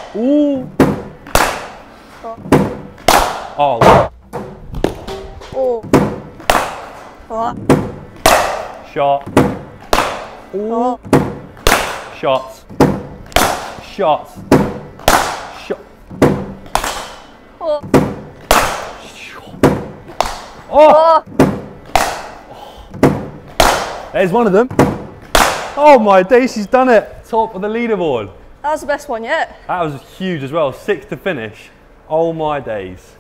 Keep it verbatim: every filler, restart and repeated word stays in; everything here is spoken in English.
Ooh. Oh. Oh. What? Shot. Ooh. Oh. Shots. Shots. Shot. Oh. Oh. Oh. There's one of them. Oh my days, she's done it. Top of the leaderboard. That was the best one yet. That was huge as well. Six to finish. Oh my days.